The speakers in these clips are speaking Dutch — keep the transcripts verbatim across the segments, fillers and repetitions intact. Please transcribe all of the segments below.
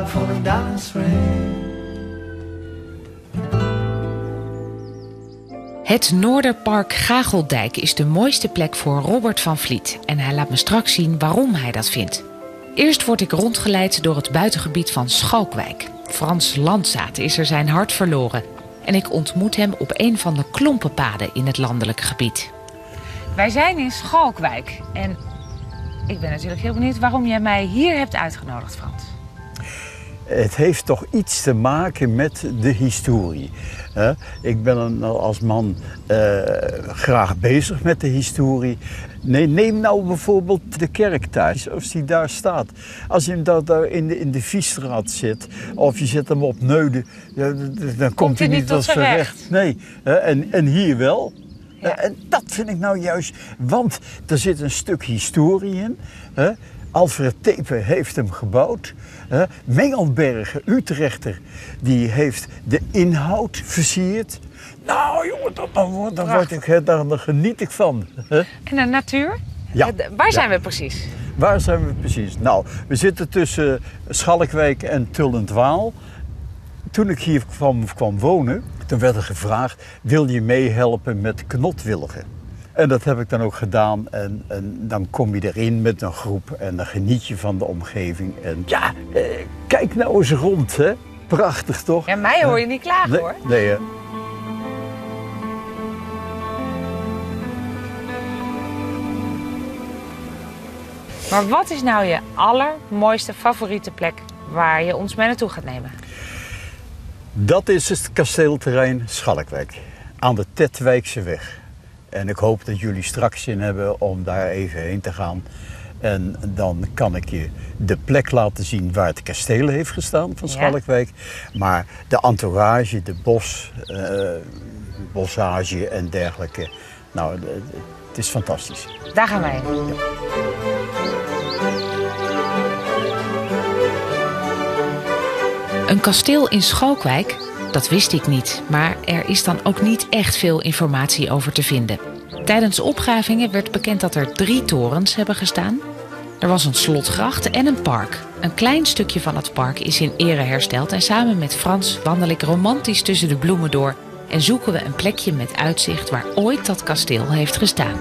cloud falling down in spring. Het Noorderpark Gageldijk is de mooiste plek voor Robert van Vliet. En hij laat me straks zien waarom hij dat vindt. Eerst word ik rondgeleid door het buitengebied van Schalkwijk. Frans Landzaat is er zijn hart verloren. En ik ontmoet hem op een van de klompenpaden in het landelijke gebied. Wij zijn in Schalkwijk. En ik ben natuurlijk heel benieuwd waarom jij mij hier hebt uitgenodigd, Frans. Het heeft toch iets te maken met de historie. Ik ben als man uh, graag bezig met de historie. Nee, neem nou bijvoorbeeld de kerk thuis, als die daar staat. Als je hem daar, daar in, de, in de Viesstraat zit, of je zet hem op Neuden, dan, dan komt, komt hij niet tot zijn recht. recht. Nee, en, en hier wel. Ja. En dat vind ik nou juist, want er zit een stuk historie in. Alfred Tepe heeft hem gebouwd. Mengelberger, Utrechter, die heeft de inhoud versierd. Nou jongen, dat, dan, dan, word ik, daar, daar geniet ik van. En de natuur? Ja. Waar zijn ja. we precies? Waar zijn we precies? Nou, we zitten tussen Schalkwijk en Tullentwaal. Toen ik hier kwam, kwam wonen, toen werd er gevraagd, wil je meehelpen met knotwilligen? En dat heb ik dan ook gedaan en, en dan kom je erin met een groep en dan geniet je van de omgeving. En ja, eh, kijk nou eens rond, hè. Prachtig toch? Ja, mij hoor je niet klagen nee, hoor. Nee, hè. Maar wat is nou je allermooiste favoriete plek waar je ons mee naartoe gaat nemen? Dat is het kasteelterrein Schalkwijk, aan de Tetwijkseweg. En ik hoop dat jullie straks zin hebben om daar even heen te gaan. En dan kan ik je de plek laten zien waar het kasteel heeft gestaan van Schalkwijk. Ja. Maar de entourage, de bos, uh, bossage en dergelijke. Nou, het is fantastisch. Daar gaan wij. Ja. Een kasteel in Schalkwijk? Dat wist ik niet, maar er is dan ook niet echt veel informatie over te vinden. Tijdens opgravingen werd bekend dat er drie torens hebben gestaan. Er was een slotgracht en een park. Een klein stukje van het park is in ere hersteld en samen met Frans wandel ik romantisch tussen de bloemen door en zoeken we een plekje met uitzicht waar ooit dat kasteel heeft gestaan.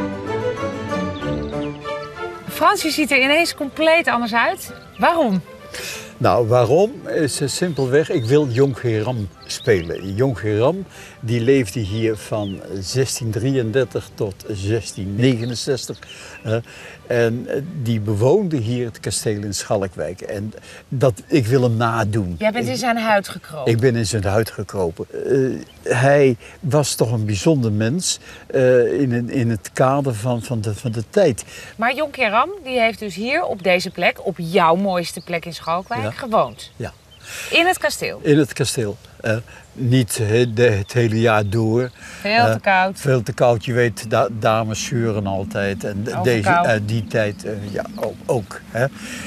Frans, je ziet er ineens compleet anders uit. Waarom? Nou, waarom? Is simpelweg, ik wil Jong-Geram spelen. Jong-Geram die leefde hier van zestien drieëndertig tot zestien negenenzestig. Uh, en die bewoonde hier het kasteel in Schalkwijk. En dat, ik wil hem nadoen. Jij bent in zijn huid gekropen? Ik ben in zijn huid gekropen. Uh, hij was toch een bijzonder mens uh, in, in het kader van, van, de, van de tijd. Maar Jong-Geram die heeft dus hier op deze plek, op jouw mooiste plek in Schalkwijk, ja. gewoond? Ja. In het kasteel? In het kasteel. Uh, niet de, het hele jaar door. Veel te uh, koud. Veel te koud. Je weet, da dames zeuren altijd. En deze, uh, die tijd uh, ja, ook. ook hè.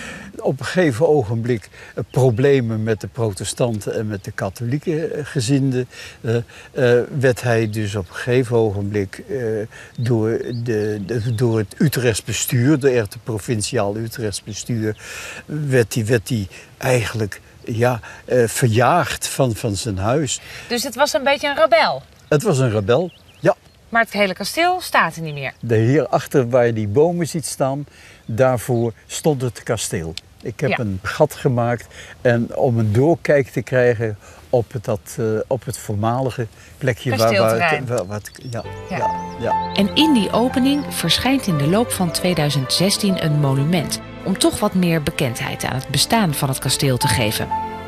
Op een gegeven ogenblik uh, problemen met de protestanten en met de katholieke uh, gezinden. Uh, uh, werd hij dus op een gegeven ogenblik uh, door, de, de, door het Utrechts bestuur, door het provinciaal Utrechts bestuur, werd hij, werd hij eigenlijk... Ja, uh, verjaagd van, van zijn huis. Dus het was een beetje een rebel? Het was een rebel, ja. Maar het hele kasteel staat er niet meer? De hierachter waar je die bomen ziet staan, daarvoor stond het kasteel. Ik heb ja. een gat gemaakt en om een doorkijk te krijgen op het, dat, uh, op het voormalige plekje waar, waar, het, waar, waar het, ja, ja. Ja, ja. En in die opening verschijnt in de loop van tweeduizend zestien een monument, om toch wat meer bekendheid aan het bestaan van het kasteel te geven.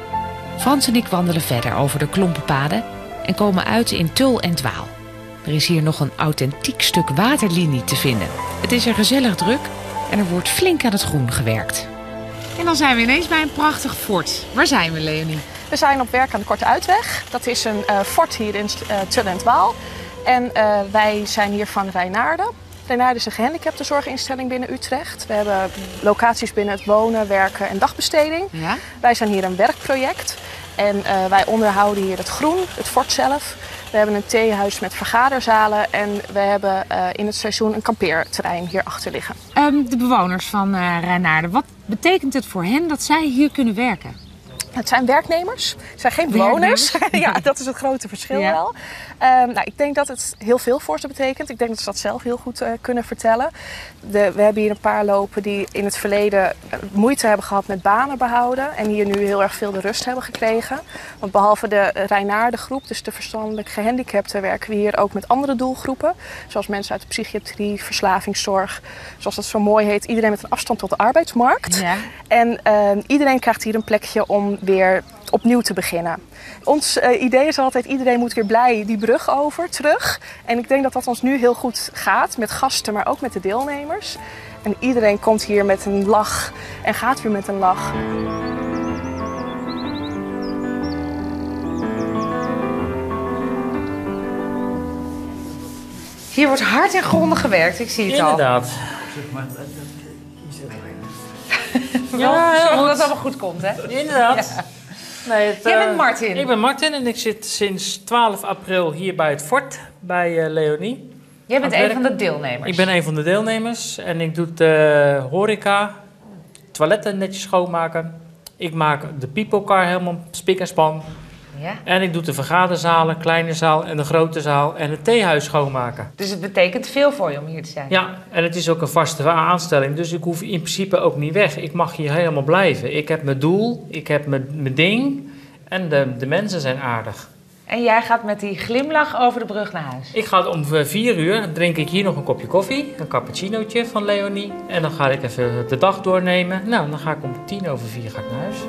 Frans en ik wandelen verder over de klompenpaden en komen uit in Tul en Dwaal. Er is hier nog een authentiek stuk waterlinie te vinden. Het is er gezellig druk en er wordt flink aan het groen gewerkt. En dan zijn we ineens bij een prachtig fort. Waar zijn we, Leonie? We zijn op werk aan de Korte Uitweg. Dat is een uh, fort hier in uh, Tul en Dwaal. En uh, wij zijn hier van Rijnaarden. Rijnaarden is een gehandicaptenzorginstelling binnen Utrecht. We hebben locaties binnen het wonen, werken en dagbesteding. Ja? Wij zijn hier een werkproject. En uh, wij onderhouden hier het groen, het fort zelf. We hebben een theehuis met vergaderzalen. En we hebben uh, in het seizoen een kampeerterrein hierachter liggen. Um, de bewoners van uh, Rijnaarden, wat betekent het voor hen dat zij hier kunnen werken? Het zijn werknemers, het zijn geen bewoners. Ja, dat is het grote verschil ja. wel. Um, nou, ik denk dat het heel veel voor ze betekent. Ik denk dat ze dat zelf heel goed uh, kunnen vertellen. De, we hebben hier een paar lopen die in het verleden moeite hebben gehad met banen behouden. En hier nu heel erg veel de rust hebben gekregen. Want behalve de Reinaarden groep, dus de verstandelijk gehandicapten, werken we hier ook met andere doelgroepen. Zoals mensen uit de psychiatrie, verslavingszorg. Zoals dat zo mooi heet, iedereen met een afstand tot de arbeidsmarkt. Ja. En uh, iedereen krijgt hier een plekje om weer opnieuw te beginnen. Ons uh, idee is altijd, iedereen moet weer blij die brug over, terug. En ik denk dat dat ons nu heel goed gaat, met gasten, maar ook met de deelnemers. En iedereen komt hier met een lach en gaat weer met een lach. Hier wordt hard en grondig gewerkt, ik zie het al. Inderdaad. Ja, zorg dat het allemaal goed komt, hè? Inderdaad. Ja. Nee, het, Jij bent uh, Martin. Ik ben Martin en ik zit sinds twaalf april hier bij het fort, bij uh, Leonie. Jij bent een van de deelnemers. Ik ben een van de deelnemers en ik doe de uh, horeca, toiletten netjes schoonmaken. Ik maak de peoplecar helemaal spik en span. Ja. En ik doe de vergaderzalen, kleine zaal en de grote zaal en het theehuis schoonmaken. Dus het betekent veel voor je om hier te zijn? Ja, en het is ook een vaste aanstelling, dus ik hoef in principe ook niet weg. Ik mag hier helemaal blijven. Ik heb mijn doel, ik heb mijn, mijn ding en de, de mensen zijn aardig. En jij gaat met die glimlach over de brug naar huis? Ik ga om vier uur, drink ik hier nog een kopje koffie, een cappuccinootje van Leonie. En dan ga ik even de dag doornemen. Nou, dan ga ik om tien over vier ga ik naar huis.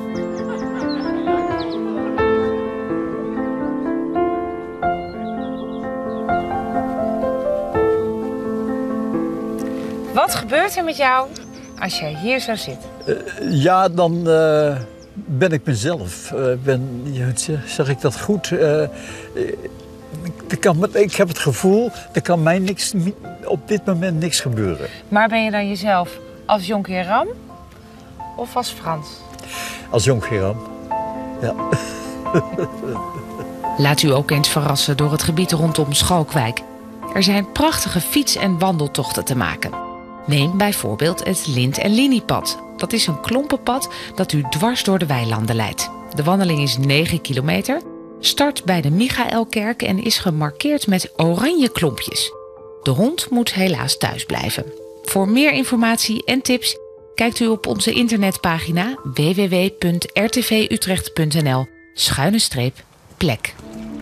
Wat gebeurt er met jou als jij hier zo zit? Uh, ja, dan uh, ben ik mezelf. Uh, ben, zeg ik dat goed? Uh, ik, kan, ik heb het gevoel, er kan mij niks, op dit moment niks gebeuren. Maar ben je dan jezelf als Jonker Ram of als Frans? Als Jonker Ram, ja. Laat u ook eens verrassen door het gebied rondom Schalkwijk. Er zijn prachtige fiets- en wandeltochten te maken. Neem bijvoorbeeld het Lint- en Liniepad. Dat is een klompenpad dat u dwars door de weilanden leidt. De wandeling is negen kilometer, start bij de Michaelkerk en is gemarkeerd met oranje klompjes. De hond moet helaas thuis blijven. Voor meer informatie en tips kijkt u op onze internetpagina w w w punt r t v utrecht punt n l schuine streep plek.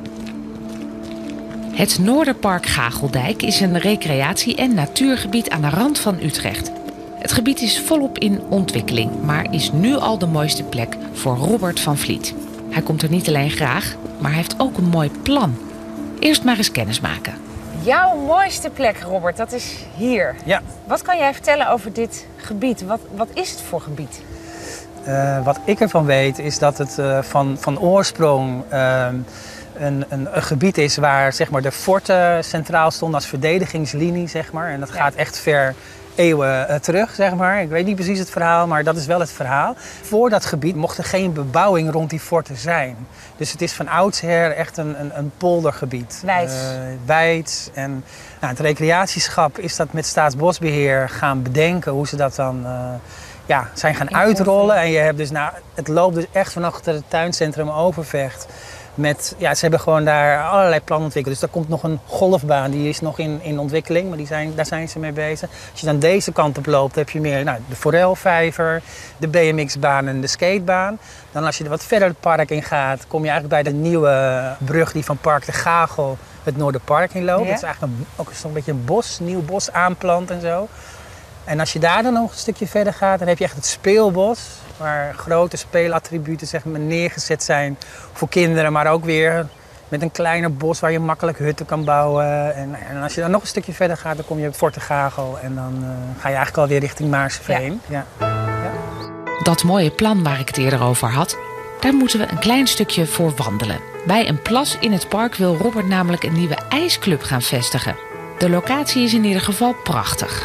Het Noorderpark Gageldijk is een recreatie- en natuurgebied aan de rand van Utrecht. Het gebied is volop in ontwikkeling, maar is nu al de mooiste plek voor Robert van Vliet. Hij komt er niet alleen graag, maar hij heeft ook een mooi plan. Eerst maar eens kennis maken. Jouw mooiste plek, Robert, dat is hier. Ja. Wat kan jij vertellen over dit gebied? Wat, wat is het voor gebied? Uh, wat ik ervan weet is dat het uh, van, van oorsprong uh, een, een, een gebied is waar zeg maar, de forten centraal stonden als verdedigingslinie. Zeg maar. En dat gaat ja. echt ver eeuwen uh, terug, zeg maar. Ik weet niet precies het verhaal, maar dat is wel het verhaal. Voor dat gebied mocht er geen bebouwing rond die forten zijn. Dus het is van oudsher echt een, een, een poldergebied. Weids. Uh, weids. En nou, het recreatieschap is dat met Staatsbosbeheer gaan bedenken hoe ze dat dan uh, ja, zijn gaan uitrollen. En je hebt dus, nou, het loopt dus echt van achter het tuincentrum Overvecht. Met, ja, ze hebben gewoon daar allerlei plannen ontwikkeld. Dus daar komt nog een golfbaan, die is nog in, in ontwikkeling, maar die zijn, daar zijn ze mee bezig. Als je dan deze kant op loopt, heb je meer nou, de forelvijver, de B M X-baan en de skatebaan. Dan als je er wat verder het park in gaat, kom je eigenlijk bij de nieuwe brug die van Park de Gagel het Noorderpark in loopt. Ja. Dat is eigenlijk een, ook zo'n beetje een bos, nieuw bos aanplant en zo. En als je daar dan nog een stukje verder gaat, dan heb je echt het speelbos. Waar grote speelattributen zeg maar, neergezet zijn voor kinderen, maar ook weer met een kleiner bos waar je makkelijk hutten kan bouwen. En, en als je dan nog een stukje verder gaat, dan kom je op Fort de Gagel en dan uh, ga je eigenlijk alweer richting Maarseveen. Ja. Ja. Ja. Dat mooie plan waar ik het eerder over had, daar moeten we een klein stukje voor wandelen. Bij een plas in het park wil Robert namelijk een nieuwe ijsclub gaan vestigen. De locatie is in ieder geval prachtig.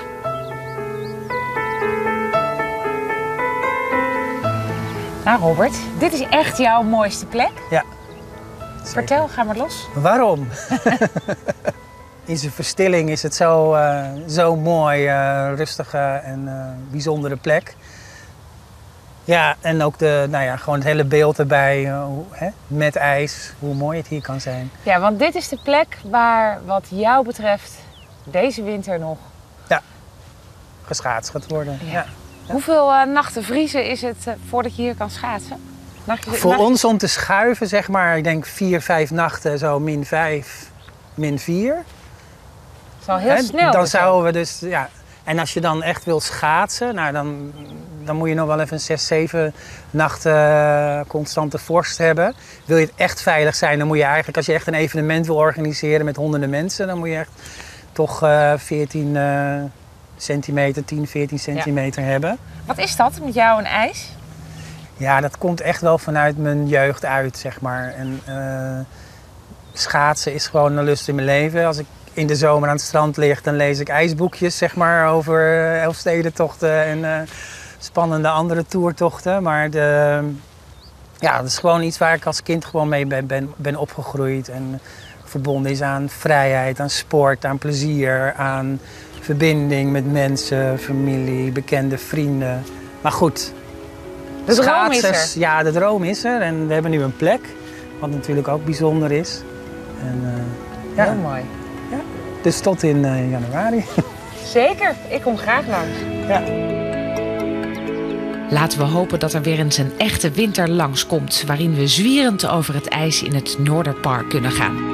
Nou Robert, dit is echt jouw mooiste plek? Ja. Vertel, ga maar los. Waarom? In zijn verstilling is het zo, uh, zo mooi, uh, rustige en uh, bijzondere plek. Ja, en ook de, nou ja, gewoon het hele beeld erbij, uh, hoe, hè, met ijs, hoe mooi het hier kan zijn. Ja, want dit is de plek waar wat jou betreft deze winter nog... Ja, geschaatst gaat worden. Ja. Ja. Hoeveel uh, nachten vriezen is het uh, voordat je hier kan schaatsen? Nacht, Voor nacht... ons om te schuiven, zeg maar, ik denk vier, vijf nachten, zo min vijf, min vier. Dat is al heel Hè, snel. Dan dus zouden we dus, ja. En als je dan echt wilt schaatsen, nou dan, dan moet je nog wel even zes, zeven nachten uh, constante vorst hebben. Wil je het echt veilig zijn, dan moet je eigenlijk, als je echt een evenement wil organiseren met honderden mensen, dan moet je echt toch uh, veertien uh, centimeter, tien, veertien centimeter ja. hebben. Wat is dat met jou en ijs? Ja, dat komt echt wel vanuit mijn jeugd uit, zeg maar. En uh, schaatsen is gewoon een lust in mijn leven. Als ik in de zomer aan het strand lig, dan lees ik ijsboekjes, zeg maar, over uh, Elfstedentochten en uh, spannende andere toertochten. Maar de, ja, dat is gewoon iets waar ik als kind gewoon mee ben, ben, ben opgegroeid. En verbonden is aan vrijheid, aan sport, aan plezier, aan verbinding met mensen, familie, bekende vrienden. Maar goed, de droom is er. Ja, de droom is er. En we hebben nu een plek, wat natuurlijk ook bijzonder is. En, uh, ja. Heel mooi. Ja. Dus tot in uh, januari. Zeker, ik kom graag langs. Ja. Laten we hopen dat er weer eens een echte winter langskomt, waarin we zwierend over het ijs in het Noorderpark kunnen gaan.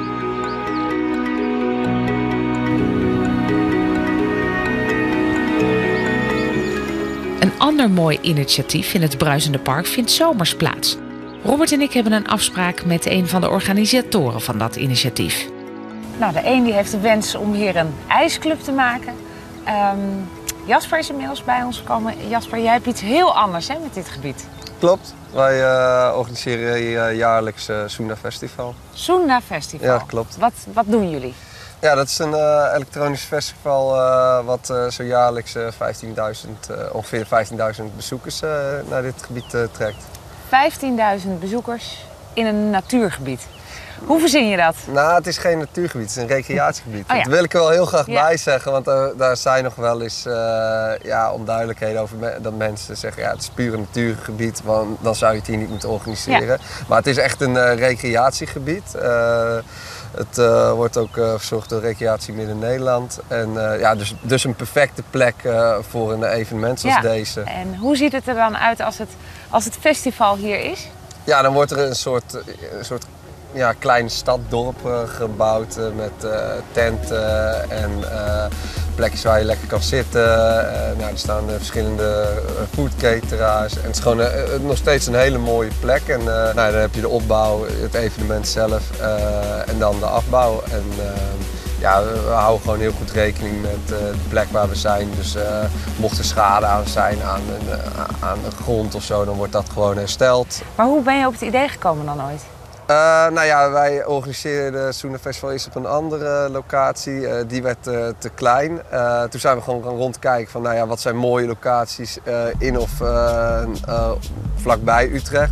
Een ander mooi initiatief in het Bruisende Park vindt zomers plaats. Robert en ik hebben een afspraak met een van de organisatoren van dat initiatief. Nou, de een die heeft de wens om hier een ijsclub te maken. Um, Jasper is inmiddels bij ons gekomen. Jasper, jij hebt iets heel anders, hè, met dit gebied. Klopt. Wij uh, organiseren hier uh, jaarlijks uh, Soenda Festival. Soenda Festival? Ja, klopt. Wat, wat doen jullie? Ja, dat is een uh, elektronisch festival uh, wat uh, zo jaarlijks uh, vijftienduizend, uh, ongeveer vijftienduizend bezoekers uh, naar dit gebied uh, trekt. vijftienduizend bezoekers in een natuurgebied. Hoe verzin je dat? Nou, het is geen natuurgebied, het is een recreatiegebied. Oh ja. Dat wil ik er wel heel graag ja. bij zeggen, want uh, daar zijn nog wel eens uh, ja, onduidelijkheden over me dat mensen zeggen ja, het is puur een natuurgebied, want dan zou je het hier niet moeten organiseren. Ja. Maar het is echt een uh, recreatiegebied. Uh, Het uh, wordt ook uh, verzorgd door Recreatie Midden-Nederland. En uh, ja, dus, dus een perfecte plek uh, voor een evenement zoals ja. deze. En hoe ziet het er dan uit als het, als het festival hier is? Ja, dan wordt er een soort, een soort ja, kleine stad-dorp uh, gebouwd uh, met uh, tenten en uh, plekjes waar je lekker kan zitten. Uh, nou, er staan uh, verschillende uh, foodcateraars. En het is gewoon uh, nog steeds een hele mooie plek. En uh, nou, dan heb je de opbouw, het evenement zelf uh, en dan de afbouw. En, uh, ja, we houden gewoon heel goed rekening met uh, de plek waar we zijn. Dus uh, mocht er schade aan zijn aan een, uh, aan de grond of zo, dan wordt dat gewoon hersteld. Maar hoe ben je op het idee gekomen dan ooit? Uh, nou ja, wij organiseerden het Soenda Festival eerst op een andere locatie. Uh, die werd uh, te klein. Uh, toen zijn we gewoon gaan rondkijken van nou ja, wat zijn mooie locaties uh, in of uh, uh, vlakbij Utrecht.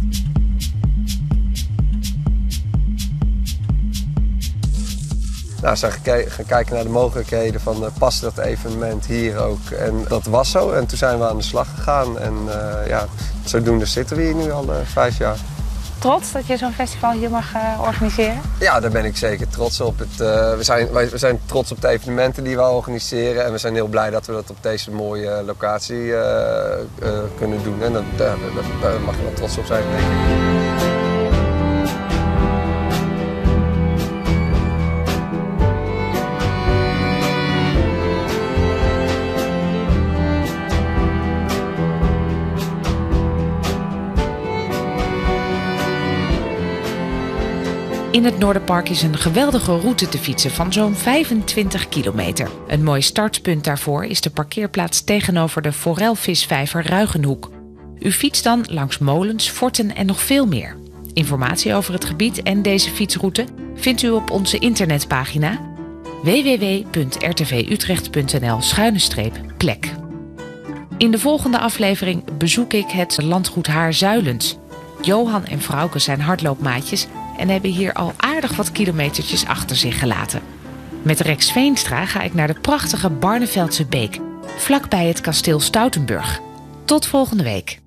Nou, we zijn gaan kijken naar de mogelijkheden van uh, past dat evenement hier ook. En dat was zo. En toen zijn we aan de slag gegaan. En uh, ja, zodoende zitten we hier nu al uh, vijf jaar. Trots dat je zo'n festival hier mag uh, organiseren? Ja, daar ben ik zeker trots op. Het, uh, we, zijn, wij, we zijn trots op de evenementen die we organiseren. En we zijn heel blij dat we dat op deze mooie locatie uh, uh, kunnen doen. En dat, uh, daar, daar mag je wel trots op zijn, denk ik. In het Noorderpark is een geweldige route te fietsen van zo'n vijfentwintig kilometer. Een mooi startpunt daarvoor is de parkeerplaats tegenover de forelvisvijver Ruigenhoek. U fietst dan langs molens, forten en nog veel meer. Informatie over het gebied en deze fietsroute vindt u op onze internetpagina w w w punt r t v utrecht punt n l schuine streep plek. In de volgende aflevering bezoek ik het landgoed Haarzuilens. Johan en Frauke zijn hardloopmaatjes en hebben hier al aardig wat kilometertjes achter zich gelaten. Met Rex Veenstra ga ik naar de prachtige Barneveldse Beek, vlakbij het kasteel Stoutenburg. Tot volgende week.